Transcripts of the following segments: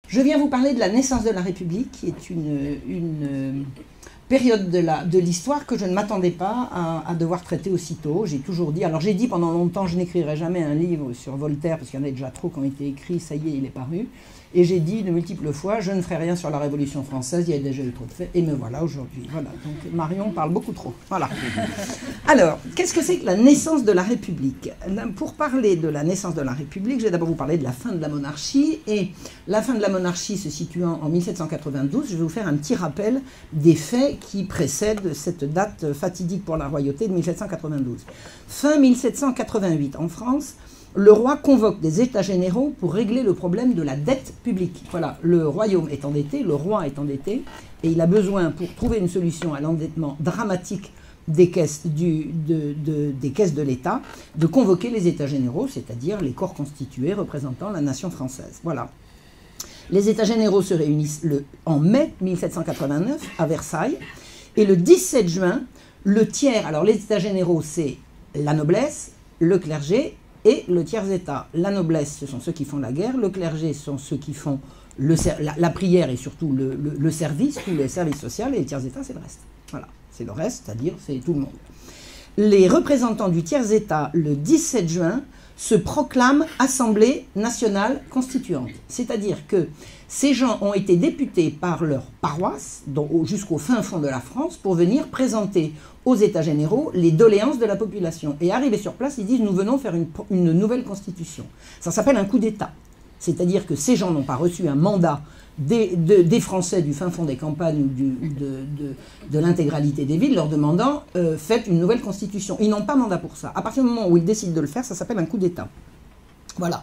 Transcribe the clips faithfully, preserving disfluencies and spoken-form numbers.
Je viens vous parler de la naissance de la République, qui est une, une période de l'histoire que je ne m'attendais pas à, à devoir traiter aussitôt. J'ai toujours dit, alors j'ai dit pendant longtemps, je n'écrirai jamais un livre sur Voltaire, parce qu'il y en a déjà trop qui ont été écrits, ça y est, il est paru. Et j'ai dit de multiples fois, je ne ferai rien sur la Révolution française, il y a déjà eu trop de faits, et me voilà aujourd'hui. Voilà, donc Marion parle beaucoup trop. Voilà. Alors, qu'est-ce que c'est que la naissance de la République? Pour parler de la naissance de la République, je vais d'abord vous parler de la fin de la monarchie, et la fin de la monarchie se situant en mille sept cent quatre-vingt-douze, je vais vous faire un petit rappel des faits qui précèdent cette date fatidique pour la royauté de mille sept cent quatre-vingt-douze. Fin mille sept cent quatre-vingt-huit, en France, le roi convoque des états généraux pour régler le problème de la dette publique. Voilà, le royaume est endetté, le roi est endetté, et il a besoin, pour trouver une solution à l'endettement dramatique des caisses, du, de, de, des caisses de l'État, de convoquer les états généraux, c'est-à-dire les corps constitués représentant la nation française. Voilà. Les états généraux se réunissent le, en mai mille sept cent quatre-vingt-neuf à Versailles, et le dix-sept juin, le tiers, alors les états généraux, c'est la noblesse, le clergé, et le tiers-état. La noblesse, ce sont ceux qui font la guerre, le clergé, ce sont ceux qui font le, la, la prière et surtout le, le, le service, tout le service social, et le tiers-état, c'est le reste. Voilà, c'est le reste, c'est-à-dire c'est tout le monde. Les représentants du tiers-état, le dix-sept juin, se proclament Assemblée nationale constituante. C'est-à-dire que ces gens ont été députés par leur paroisse, jusqu'au fin fond de la France, pour venir présenter aux États généraux les doléances de la population. Et arrivés sur place, ils disent « nous venons faire une, une nouvelle constitution ». Ça s'appelle un coup d'État. C'est-à-dire que ces gens n'ont pas reçu un mandat des, de, des Français du fin fond des campagnes ou, du, ou de, de, de l'intégralité des villes leur demandant euh, « faites une nouvelle constitution ». Ils n'ont pas mandat pour ça. À partir du moment où ils décident de le faire, ça s'appelle un coup d'État. Voilà.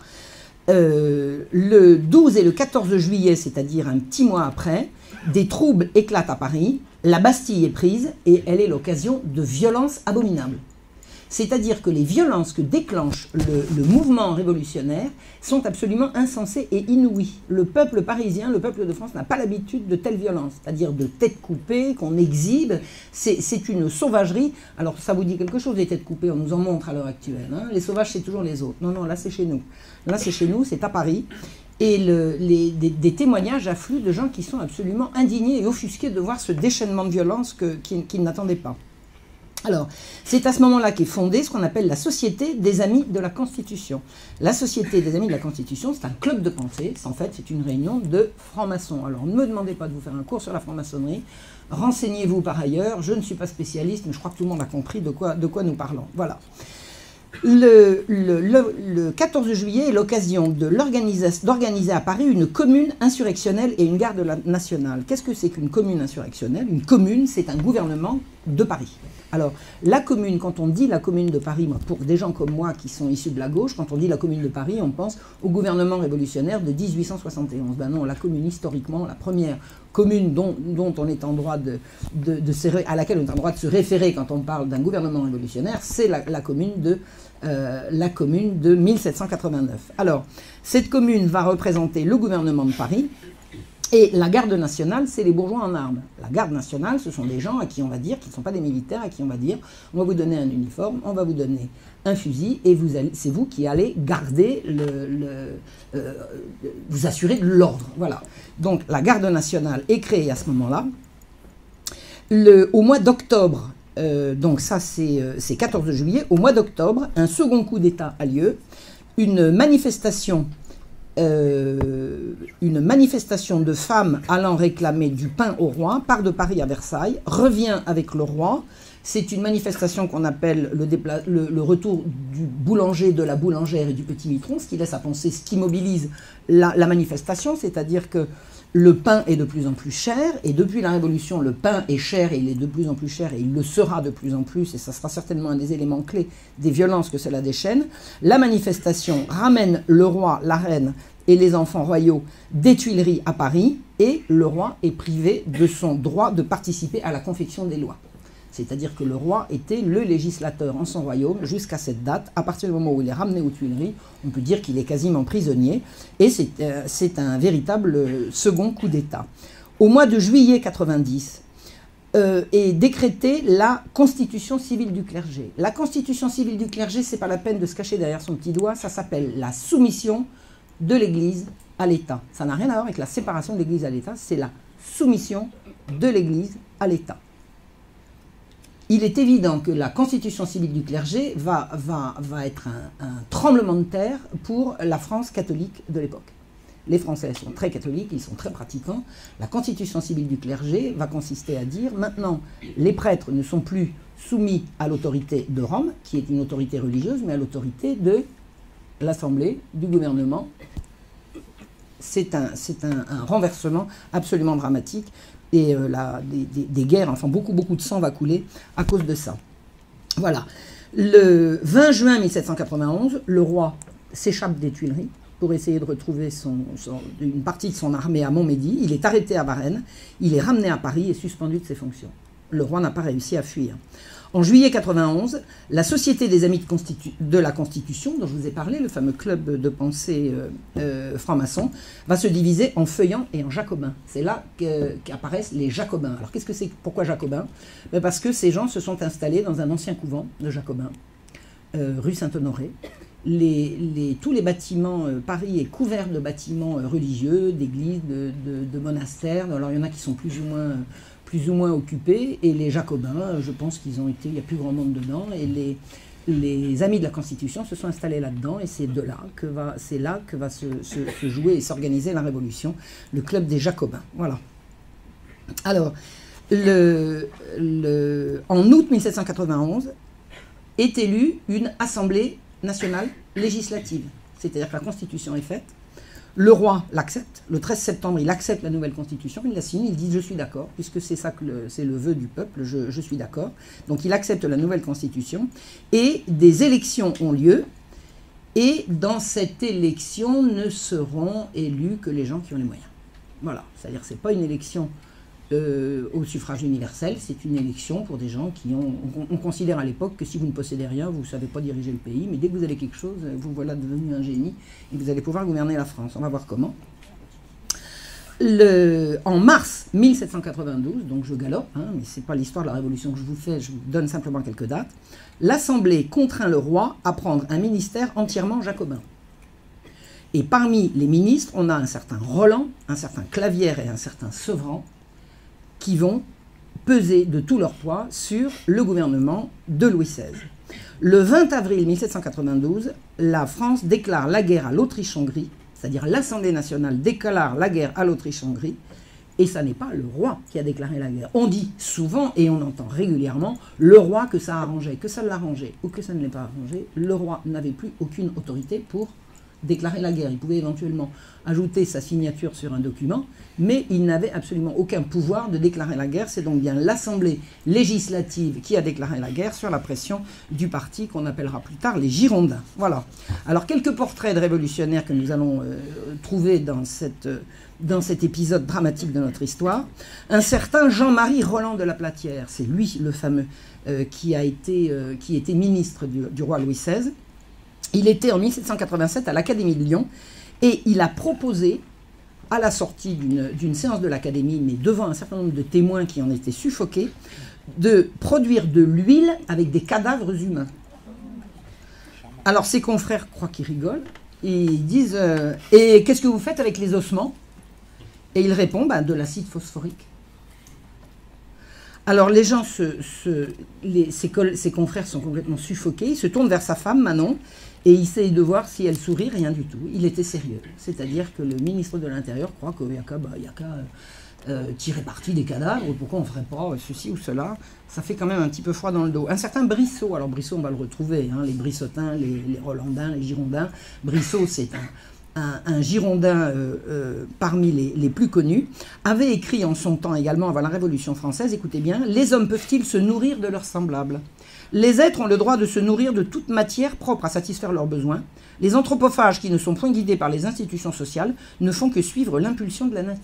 Euh, le douze et le quatorze juillet, c'est-à-dire un petit mois après, des troubles éclatent à Paris, la Bastille est prise et elle est l'occasion de violences abominables. C'est-à-dire que les violences que déclenche le, le mouvement révolutionnaire sont absolument insensées et inouïes. Le peuple parisien, le peuple de France n'a pas l'habitude de telles violences, c'est-à-dire de têtes coupées, qu'on exhibe. C'est une sauvagerie. Alors ça vous dit quelque chose, les têtes coupées, on nous en montre à l'heure actuelle. Hein. Les sauvages, c'est toujours les autres. Non, non, là c'est chez nous. Là c'est chez nous, c'est à Paris. Et le, les, des, des témoignages affluent de gens qui sont absolument indignés et offusqués de voir ce déchaînement de violence qu'ils qui, qui n'attendaient pas. Alors, c'est à ce moment-là qu'est fondée ce qu'on appelle la Société des Amis de la Constitution. La Société des Amis de la Constitution, c'est un club de pensée, en fait, c'est une réunion de francs-maçons. Alors, ne me demandez pas de vous faire un cours sur la franc-maçonnerie, renseignez-vous par ailleurs, je ne suis pas spécialiste, mais je crois que tout le monde a compris de quoi, de quoi nous parlons. Voilà. Le, le, le, le quatorze juillet est l'occasion d'organiser à Paris une commune insurrectionnelle et une garde nationale. Qu'est-ce que c'est qu'une commune insurrectionnelle? Une commune, c'est un gouvernement de Paris. Alors, la commune, quand on dit la commune de Paris, pour des gens comme moi qui sont issus de la gauche, quand on dit la commune de Paris, on pense au gouvernement révolutionnaire de mille huit cent soixante et onze. Ben non, la commune, historiquement, la première commune dont, dont on est en droit de, de, de se, à laquelle on est en droit de se référer quand on parle d'un gouvernement révolutionnaire, c'est la, la commune de Euh, la commune de mille sept cent quatre-vingt-neuf. Alors, cette commune va représenter le gouvernement de Paris, et la garde nationale, c'est les bourgeois en armes. La garde nationale, ce sont des gens à qui on va dire, qui ne sont pas des militaires, à qui on va dire, on va vous donner un uniforme, on va vous donner un fusil, et c'est vous qui allez garder, le, le, euh, vous assurer de l'ordre. Voilà. Donc, la garde nationale est créée à ce moment-là. Au mois d'octobre, Euh, donc ça c'est euh, quatorze juillet, au mois d'octobre, un second coup d'État a lieu, une manifestation, euh, une manifestation de femmes allant réclamer du pain au roi, part de Paris à Versailles, revient avec le roi. C'est une manifestation qu'on appelle le, le, le retour du boulanger, de la boulangère et du petit mitron, ce qui laisse à penser, ce qui mobilise la, la manifestation, c'est-à-dire que le pain est de plus en plus cher, et depuis la Révolution, le pain est cher, et il est de plus en plus cher, et il le sera de plus en plus, et ça sera certainement un des éléments clés des violences que cela déchaîne. La manifestation ramène le roi, la reine et les enfants royaux des Tuileries à Paris, et le roi est privé de son droit de participer à la confection des lois. C'est-à-dire que le roi était le législateur en son royaume jusqu'à cette date. À partir du moment où il est ramené aux Tuileries, on peut dire qu'il est quasiment prisonnier. Et c'est euh, un véritable second coup d'État. Au mois de juillet quatre-vingt-dix, euh, est décrétée la constitution civile du clergé. La constitution civile du clergé, c'est pas la peine de se cacher derrière son petit doigt, ça s'appelle la soumission de l'Église à l'État. Ça n'a rien à voir avec la séparation de l'Église à l'État, c'est la soumission de l'Église à l'État. Il est évident que la constitution civile du clergé va, va, va être un, un tremblement de terre pour la France catholique de l'époque. Les Français sont très catholiques, ils sont très pratiquants. La constitution civile du clergé va consister à dire maintenant, les prêtres ne sont plus soumis à l'autorité de Rome, qui est une autorité religieuse, mais à l'autorité de l'Assemblée, du gouvernement. C'est un, c'est un, un renversement absolument dramatique. Et euh, la, des, des, des guerres, enfin beaucoup, beaucoup de sang va couler à cause de ça. Voilà. Le vingt juin mille sept cent quatre-vingt-onze, le roi s'échappe des Tuileries pour essayer de retrouver son, son, une partie de son armée à Montmédy. Il est arrêté à Varennes, il est ramené à Paris et suspendu de ses fonctions. Le roi n'a pas réussi à fuir. En juillet quatre-vingt-onze, la Société des Amis de, Constitu de la Constitution, dont je vous ai parlé, le fameux club de pensée euh, euh, franc-maçon, va se diviser en feuillants et en jacobins. C'est là qu'apparaissent les jacobins. Alors qu'est-ce que c'est? Pourquoi jacobins? Ben parce que ces gens se sont installés dans un ancien couvent de jacobins, euh, rue Saint-Honoré. Les, les, tous les bâtiments, euh, Paris est couvert de bâtiments euh, religieux, d'églises, de, de, de monastères. Alors il y en a qui sont plus ou moins... Euh, plus ou moins occupés, et les Jacobins, je pense qu'ils ont été, il y a plus grand monde dedans, et les, les amis de la Constitution se sont installés là-dedans, et c'est de là que va, c'est là que va se, se, se jouer et s'organiser la Révolution, le club des Jacobins. Voilà. Alors, le, le, en août mille sept cent quatre-vingt-onze, est élue une Assemblée nationale législative, c'est-à-dire que la Constitution est faite. Le roi l'accepte, le treize septembre, il accepte la nouvelle constitution, il la signe, il dit « je suis d'accord », puisque c'est ça que c'est le vœu du peuple, je, je suis d'accord. Donc il accepte la nouvelle constitution, et des élections ont lieu, et dans cette élection ne seront élus que les gens qui ont les moyens. Voilà, c'est-à-dire que ce n'est pas une élection euh, au suffrage universel, c'est une élection pour des gens qui ont... On, on considère à l'époque que si vous ne possédez rien, vous ne savez pas diriger le pays, mais dès que vous avez quelque chose, vous voilà devenu un génie, et vous allez pouvoir gouverner la France. On va voir comment. Le, en mars mille sept cent quatre-vingt-douze, donc je galope, hein, mais ce n'est pas l'histoire de la Révolution que je vous fais, je vous donne simplement quelques dates, l'Assemblée contraint le roi à prendre un ministère entièrement jacobin. Et parmi les ministres, on a un certain Roland, un certain Clavière et un certain Sevran, qui vont peser de tout leur poids sur le gouvernement de Louis seize. Le vingt avril mille sept cent quatre-vingt-douze, la France déclare la guerre à l'Autriche-Hongrie, c'est-à-dire l'Assemblée nationale déclare la guerre à l'Autriche-Hongrie, et ça n'est pas le roi qui a déclaré la guerre. On dit souvent, et on entend régulièrement, le roi que ça arrangeait, que ça l'arrangeait ou que ça ne l'ait pas arrangé, le roi n'avait plus aucune autorité pour déclarer la guerre. Il pouvait éventuellement ajouter sa signature sur un document, mais il n'avait absolument aucun pouvoir de déclarer la guerre. C'est donc bien l'Assemblée législative qui a déclaré la guerre sur la pression du parti qu'on appellera plus tard les Girondins. Voilà. Alors, quelques portraits de révolutionnaires que nous allons euh, trouver dans, cette, euh, dans cet épisode dramatique de notre histoire. Un certain Jean-Marie Roland de la Platière, c'est lui le fameux, euh, qui a été, euh, qui était ministre du, du roi Louis seize. Il était en mille sept cent quatre-vingt-sept à l'Académie de Lyon et il a proposé, à la sortie d'une séance de l'Académie, mais devant un certain nombre de témoins qui en étaient suffoqués, de produire de l'huile avec des cadavres humains. Alors ses confrères croient qu'ils rigolent et ils disent euh, « Et qu'est-ce que vous faites avec les ossements ?» Et il répond bah, « De l'acide phosphorique. » Alors les gens, se, se, les, ses, ses confrères sont complètement suffoqués, il se tourne vers sa femme, Manon, et il essaye de voir si elle sourit, rien du tout. Il était sérieux. C'est-à-dire que le ministre de l'Intérieur croit qu'il n'y a qu'à bah, qu euh, tirer parti des cadavres, pourquoi on ne ferait pas ceci ou cela. Ça fait quand même un petit peu froid dans le dos. Un certain Brissot, alors Brissot on va le retrouver, hein, les Brissotins, les, les Rolandins, les Girondins. Brissot c'est un... Un, un Girondin euh, euh, parmi les, les plus connus, avait écrit en son temps également avant la Révolution française, écoutez bien, « Les hommes peuvent-ils se nourrir de leurs semblables ? Les êtres ont le droit de se nourrir de toute matière propre à satisfaire leurs besoins. Les anthropophages qui ne sont point guidés par les institutions sociales ne font que suivre l'impulsion de la nature. »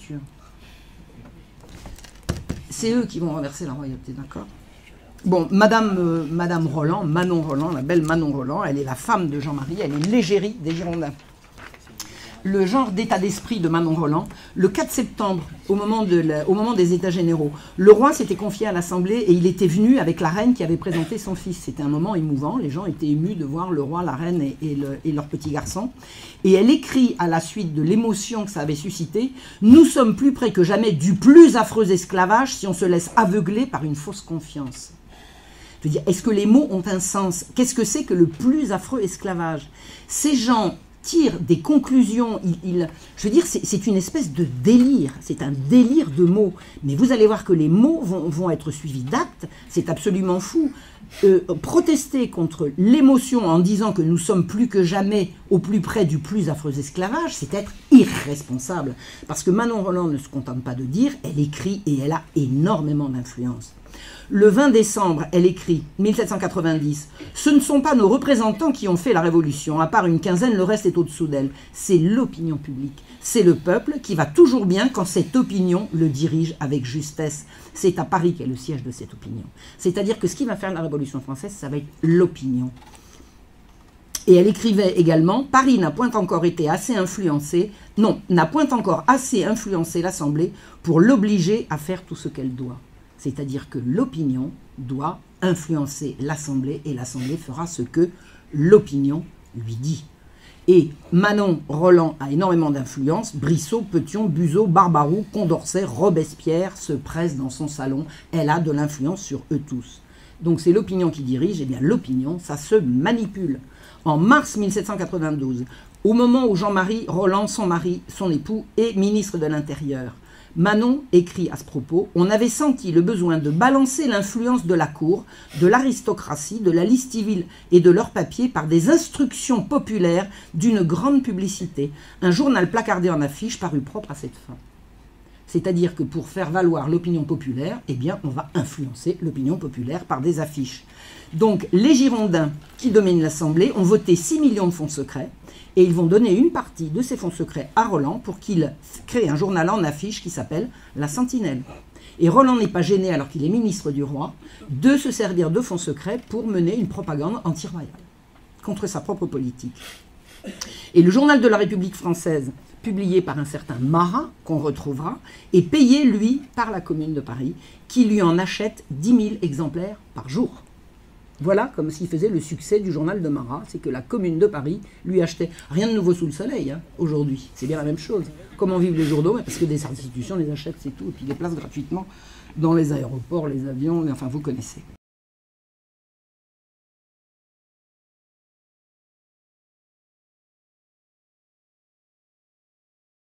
C'est eux qui vont renverser la royauté, d'accord ? Bon, Madame, euh, Madame Roland, Manon Roland, la belle Manon Roland, elle est la femme de Jean-Marie, elle est l'égérie des Girondins. le genre d'état d'esprit de Manon Roland. Le quatre septembre, au moment, de la, au moment des États généraux, le roi s'était confié à l'Assemblée et il était venu avec la reine qui avait présenté son fils. C'était un moment émouvant, les gens étaient émus de voir le roi, la reine et, et, le, et leur petit garçon. Et elle écrit à la suite de l'émotion que ça avait suscité, « Nous sommes plus près que jamais du plus affreux esclavage si on se laisse aveugler par une fausse confiance. » Je veux dire, est-ce que les mots ont un sens? Qu'est-ce que c'est que le plus affreux esclavage? Ces gens tirent des conclusions, ils, ils, je veux dire, c'est une espèce de délire, c'est un délire de mots. Mais vous allez voir que les mots vont, vont être suivis d'actes, c'est absolument fou. Euh, protester contre l'émotion en disant que nous sommes plus que jamais au plus près du plus affreux esclavage, c'est être irresponsable. Parce que Manon Roland ne se contente pas de dire, elle écrit et elle a énormément d'influence. Le vingt décembre, elle écrit, mille sept cent quatre-vingt-dix, « Ce ne sont pas nos représentants qui ont fait la révolution, à part une quinzaine, le reste est au-dessous d'elle. C'est l'opinion publique. C'est le peuple qui va toujours bien quand cette opinion le dirige avec justesse. C'est à Paris qu'est le siège de cette opinion. » C'est-à-dire que ce qui va faire la Révolution française, ça va être l'opinion. Et elle écrivait également, « Paris n'a point encore été assez influencé, non, n'a point encore assez influencé l'Assemblée pour l'obliger à faire tout ce qu'elle doit. » C'est-à-dire que l'opinion doit influencer l'Assemblée et l'Assemblée fera ce que l'opinion lui dit. Et Manon Roland a énormément d'influence. Brissot, Petion, Buzot, Barbaroux, Condorcet, Robespierre se pressent dans son salon. Elle a de l'influence sur eux tous. Donc c'est l'opinion qui dirige. Et bien l'opinion, ça se manipule. En mars mille sept cent quatre-vingt-douze, au moment où Jean-Marie Roland, son mari, son époux, est ministre de l'Intérieur, Manon écrit à ce propos, « On avait senti le besoin de balancer l'influence de la cour, de l'aristocratie, de la liste civile et de leurs papiers par des instructions populaires d'une grande publicité. Un journal placardé en affiche parut propre à cette fin. » C'est-à-dire que pour faire valoir l'opinion populaire, eh bien, on va influencer l'opinion populaire par des affiches. Donc, les Girondins qui dominent l'Assemblée ont voté six millions de fonds secrets et ils vont donner une partie de ces fonds secrets à Roland pour qu'il crée un journal en affiche qui s'appelle La Sentinelle. Et Roland n'est pas gêné, alors qu'il est ministre du roi, de se servir de fonds secrets pour mener une propagande anti-royale contre sa propre politique. Et le journal de la République française, publié par un certain Marat, qu'on retrouvera, est payé, lui, par la Commune de Paris, qui lui en achète dix mille exemplaires par jour. Voilà comme s'il faisait le succès du journal de Marat, c'est que la Commune de Paris lui achetait. Rien de nouveau sous le soleil, hein, aujourd'hui, c'est bien la même chose. Comment vivent les journaux? Parce que des institutions les achètent, c'est tout, et puis les placent gratuitement dans les aéroports, les avions, enfin vous connaissez.